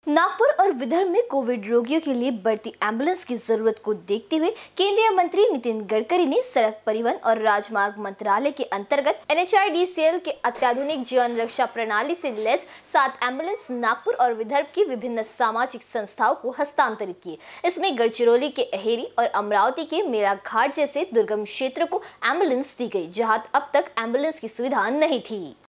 नागपुर और विदर्भ में कोविड रोगियों के लिए बढ़ती एम्बुलेंस की जरूरत को देखते हुए केंद्रीय मंत्री नितिन गडकरी ने सड़क परिवहन और राजमार्ग मंत्रालय के अंतर्गत NHIDCL के अत्याधुनिक जीवन रक्षा प्रणाली से लैस 7 एम्बुलेंस नागपुर और विदर्भ की विभिन्न सामाजिक संस्थाओं को हस्तांतरित किए। इसमें गढ़चिरौली के अहेरी और अमरावती के मेला घाट जैसे दुर्गम क्षेत्रों को एम्बुलेंस दी गई, जहां अब तक एम्बुलेंस की सुविधा नहीं थी।